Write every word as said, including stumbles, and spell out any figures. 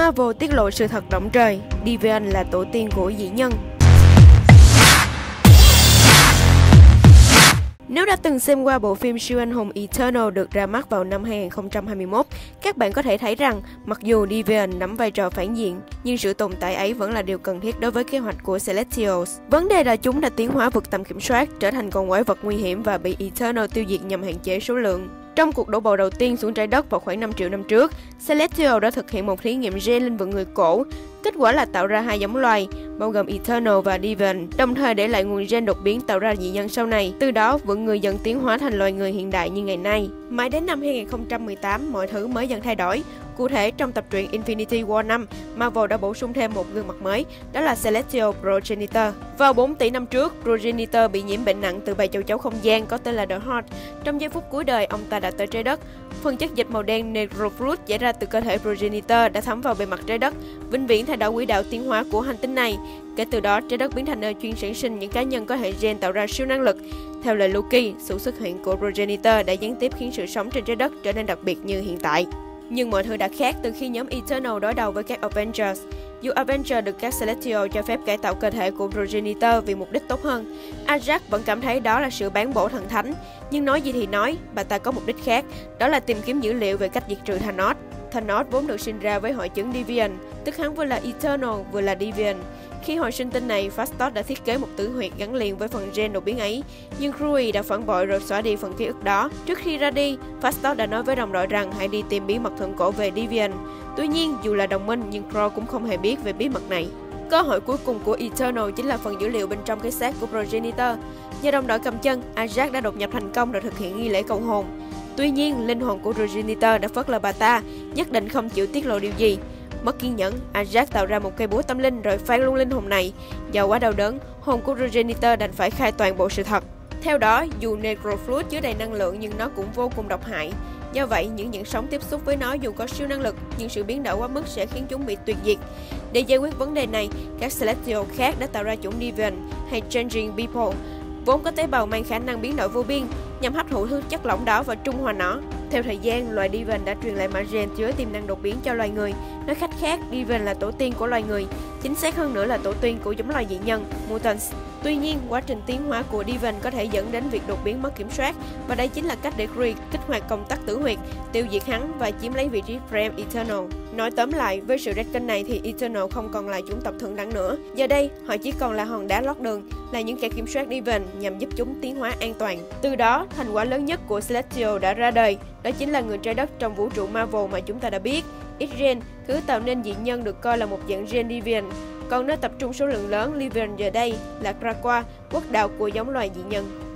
Marvel tiết lộ sự thật động trời, Deviant là tổ tiên của dị nhân. Nếu đã từng xem qua bộ phim siêu anh hùng Eternal được ra mắt vào năm hai nghìn không trăm hai mươi mốt, các bạn có thể thấy rằng mặc dù Deviant nắm vai trò phản diện, nhưng sự tồn tại ấy vẫn là điều cần thiết đối với kế hoạch của Celestials. Vấn đề là chúng đã tiến hóa vượt tầm kiểm soát, trở thành con quái vật nguy hiểm và bị Eternal tiêu diệt nhằm hạn chế số lượng. Trong cuộc đổ bộ đầu tiên xuống trái đất vào khoảng năm triệu năm trước, Celestial đã thực hiện một thí nghiệm gen linh vật người cổ. Kết quả là tạo ra hai giống loài, bao gồm Eternal và Deviant, đồng thời để lại nguồn gen đột biến tạo ra dị nhân sau này. Từ đó, vượn người dần tiến hóa thành loài người hiện đại như ngày nay. Mãi đến năm hai nghìn không trăm mười tám, mọi thứ mới dần thay đổi. Cụ thể, trong tập truyện Infinity War năm, Marvel đã bổ sung thêm một gương mặt mới, đó là Celestial Progenitor. Vào bốn tỷ năm trước, Progenitor bị nhiễm bệnh nặng từ bầy châu chấu không gian có tên là The Horde. Trong giây phút cuối đời, ông ta đã tới trái đất. Phần chất dịch màu đen Necrofluid chảy ra từ cơ thể Progenitor đã thấm vào bề mặt trái đất, vĩnh viễn thay đổi quỹ đạo tiến hóa của hành tinh này. Kể từ đó, trái đất biến thành nơi chuyên sản sinh những cá nhân có hệ gen tạo ra siêu năng lực. Theo lời Loki, sự xuất hiện của Progenitor đã gián tiếp khiến sự sống trên trái đất trở nên đặc biệt như hiện tại. Nhưng mọi thứ đã khác từ khi nhóm Eternal đối đầu với các Avengers. Dù Avengers được các Celestial cho phép cải tạo cơ thể của Progenitor vì mục đích tốt hơn, Ajak vẫn cảm thấy đó là sự bán bổ thần thánh. Nhưng nói gì thì nói, bà ta có mục đích khác, đó là tìm kiếm dữ liệu về cách diệt trừ Thanos. Thanos vốn được sinh ra với hội chứng Deviant, tức hắn vừa là Eternal vừa là Deviant. Khi hồi sinh tinh này, Phastos đã thiết kế một tử huyệt gắn liền với phần gen đột biến ấy, nhưng Kree đã phản bội rồi xóa đi phần ký ức đó. Trước khi ra đi, Phastos đã nói với đồng đội rằng hãy đi tìm bí mật thượng cổ về Deviant. Tuy nhiên, dù là đồng minh nhưng Kree cũng không hề biết về bí mật này. Cơ hội cuối cùng của Eternal chính là phần dữ liệu bên trong cái xác của Progenitor. Nhờ đồng đội cầm chân, Ajak đã đột nhập thành công rồi thực hiện nghi lễ cầu hồn. Tuy nhiên, linh hồn của Progenitor đã phớt lờ bà ta, nhất định không chịu tiết lộ điều gì. Mất kiên nhẫn, Ajak tạo ra một cây búa tâm linh rồi phán luôn linh hồn này. Do quá đau đớn, hồn của Progenitor đành phải khai toàn bộ sự thật. Theo đó, dù Necrofluid chứa đầy năng lượng nhưng nó cũng vô cùng độc hại. Do vậy, những những sống tiếp xúc với nó dù có siêu năng lực, nhưng sự biến đổi quá mức sẽ khiến chúng bị tuyệt diệt. Để giải quyết vấn đề này, các Celestial khác đã tạo ra chủng Deviant hay Changing People, vốn có tế bào mang khả năng biến đổi vô biên, nhằm hấp thụ thứ chất lỏng đó và trung hòa nó. Theo thời gian, loài Deviant đã truyền lại mã gen chứa tiềm năng đột biến cho loài người. Nói cách khác, Deviant là tổ tiên của loài người, chính xác hơn nữa là tổ tiên của giống loài dị nhân, Mutants. Tuy nhiên, quá trình tiến hóa của Deviant có thể dẫn đến việc đột biến mất kiểm soát, và đây chính là cách để Kree kích hoạt công tắc tử huyệt, tiêu diệt hắn và chiếm lấy vị trí Prime Eternal. Nói tóm lại, với sự retcon này thì Eternal không còn là chủng tộc thượng đẳng nữa. Giờ đây, họ chỉ còn là hòn đá lót đường, là những kẻ kiểm soát Deviant nhằm giúp chúng tiến hóa an toàn. Từ đó, thành quả lớn nhất của Celestial đã ra đời, đó chính là người trái đất trong vũ trụ Marvel mà chúng ta đã biết. Ít gen, thứ tạo nên dị nhân được coi là một dạng gen Deviant. Còn nơi tập trung số lượng lớn Deviant giờ đây là Krakoa, quốc đạo của giống loài dị nhân.